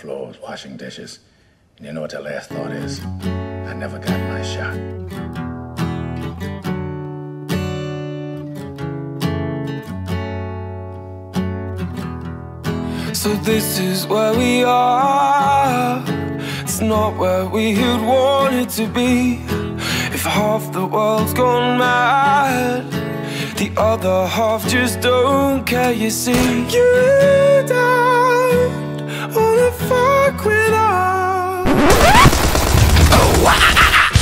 floors, washing dishes. And you know what their last thought is? I never got my shot. So this is where we are. It's not where we had wanted to be. If half the world's gone mad, the other half just don't care, you see. You don't wanna fuck with us. Oh, wow.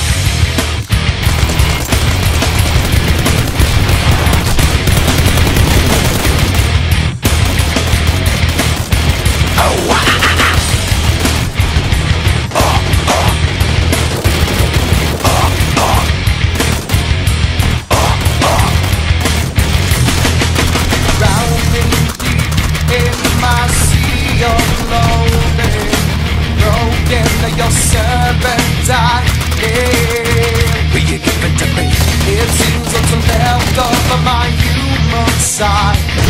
Your serpentine, will you give it to me? It seems what's left of my human side.